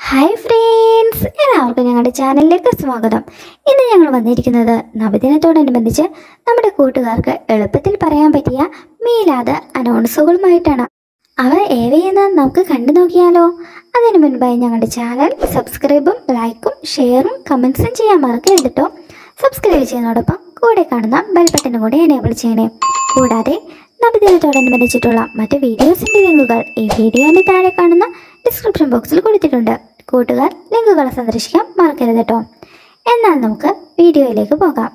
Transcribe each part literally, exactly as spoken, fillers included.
Hi friends, എല്ലാവർക്കും ഞങ്ങളുടെ ചാനലിലേക്ക് സ്വാഗതം. ഇന്ന് ഞങ്ങൾ വന്നിരിക്കുന്നത് നവദിനത്തോടനുബന്ധിച്ച് നമ്മുടെ കൂട്ടുകാർക്ക് എളുപ്പത്തിൽ പറയാൻ പറ്റിയ മീലാദ് അനൗൺസുകളുമായിട്ടാണ്. അവ ഏവയെന്ന് നമുക്ക് കണ്ടു നോക്കിയാലോ? അതിനു മുൻപായി ഞങ്ങളുടെ ചാനൽ സബ്സ്ക്രൈബും ലൈക്കും ഷെയറും കമൻസും ചെയ്യാൻ മറക്കരുത് കേട്ടോ. സബ്സ്ക്രൈബ് ചെയ്യുന്നതോടൊപ്പം കൂടെ കാണുന്ന ബെൽ ബട്ടനും കൂടെ എനേബിൾ ചെയ്യണേ. കൂടാതെ നവദിനത്തോടനുബന്ധിച്ചിട്ടുള്ള മറ്റ് വീഡിയോസിൻ്റെ ലിങ്കുകൾ ഈ വീഡിയോയുടെ താഴെ കാണുന്ന ഡിസ്ക്രിപ്ഷൻ ബോക്സിൽ കൊടുത്തിട്ടുണ്ട്. കൂട്ടുകാർ ലിങ്കുകൾ സന്ദർശിക്കാൻ മറക്കരുത് കേട്ടോ. എന്നാൽ നമുക്ക് വീഡിയോയിലേക്ക് പോകാം.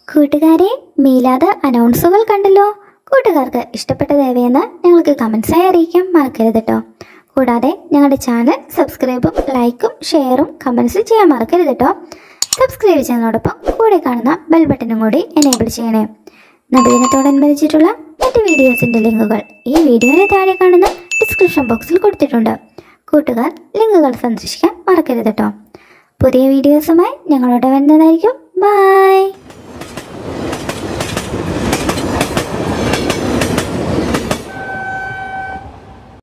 കൂട്ടുകാരെ, മീലാദ് അനൗൺസുകൾ കണ്ടല്ലോ. കൂട്ടുകാർക്ക് ഇഷ്ടപ്പെട്ടത് ഏവയെന്ന് ഞങ്ങൾക്ക് കമൻസായി അറിയിക്കാൻ മറക്കരുത് കേട്ടോ. കൂടാതെ ഞങ്ങളുടെ ചാനൽ സബ്സ്ക്രൈബും ലൈക്കും ഷെയറും കമൻസും ചെയ്യാൻ മറക്കരുത് കേട്ടോ. സബ്സ്ക്രൈബ് ചെയ്യുന്നതോടൊപ്പം കൂടെ കാണുന്ന ബെൽ ബട്ടണും കൂടി എനേബിൾ ചെയ്യണേ. നബിദിനത്തോടനുബന്ധിച്ചിട്ടുള്ള മറ്റ് വീഡിയോസിൻ്റെ ലിങ്കുകൾ ഈ വീഡിയോയുടെ താഴെ കാണുന്ന ഡിസ്ക്രിപ്ഷൻ ബോക്സിൽ കൊടുത്തിട്ടുണ്ട്. കൂട്ടുകാർ ലിങ്കുകൾ സന്ദർശിക്കാൻ മറക്കരുത് കേട്ടോ. പുതിയ വീഡിയോസുമായി ഞങ്ങളോട് വരുന്നതായിരിക്കും. ബൈ.